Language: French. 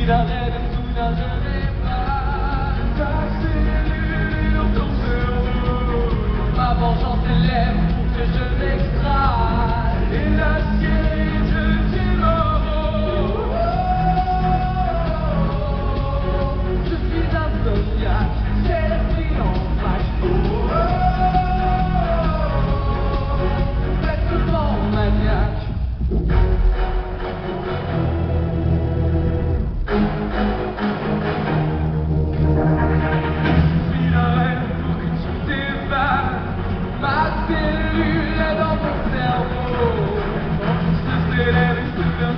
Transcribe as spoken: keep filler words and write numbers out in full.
suis la reine et soudain je n'ai pas ta cellule dans ton cerveau. Ma vengeance élève pour que je m'extrais et l'acier je tire l'euro. Je suis insomniaque, j'ai l'esprit en flash. Complètement maniaque. Ma cellule est dans mon cerveau. Mon fils se célèbre et soudain